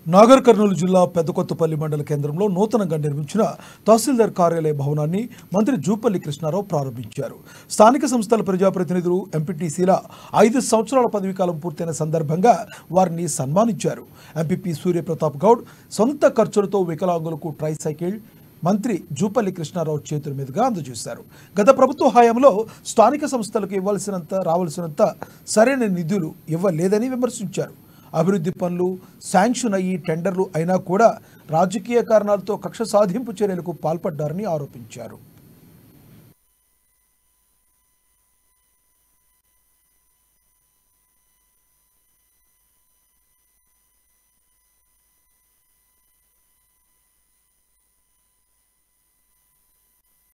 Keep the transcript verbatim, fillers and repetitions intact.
నాగర్ కర్నూలు జిల్లా పెద్దకొత్తపల్లి మండల కేంద్రంలో నూతనంగా నిర్మించిన తహసీల్దార్ కార్యాలయ భవనాన్ని మంత్రి జూపల్లి కృష్ణారావు ప్రారంభించారు. స్థానిక సంస్థల ప్రజాప్రతినిధులు ఎంపీటీసీల ఐదు సంవత్సరాల పదవీకాలం పూర్తయిన సందర్భంగా వారిని సన్మానించారు. ఎంపీపీ సూర్యప్రతాప్ గౌడ్ సొంత ఖర్చులతో వికలాంగులకు ట్రైసైకిల్ మంత్రి జూపల్లి కృష్ణారావు చేతుల మీదుగా అందజేశారు. గత ప్రభుత్వ హయాంలో స్థానిక సంస్థలకు ఇవ్వాల్సినంత రావాల్సినంత సరైన నిధులు ఇవ్వలేదని విమర్శించారు. అభివృద్ధి పనులు శాంక్షన్ అయ్యి టెండర్లు అయినా కూడా రాజకీయ కారణాలతో కక్ష సాధింపు చర్యలకు పాల్పడ్డారని ఆరోపించారు.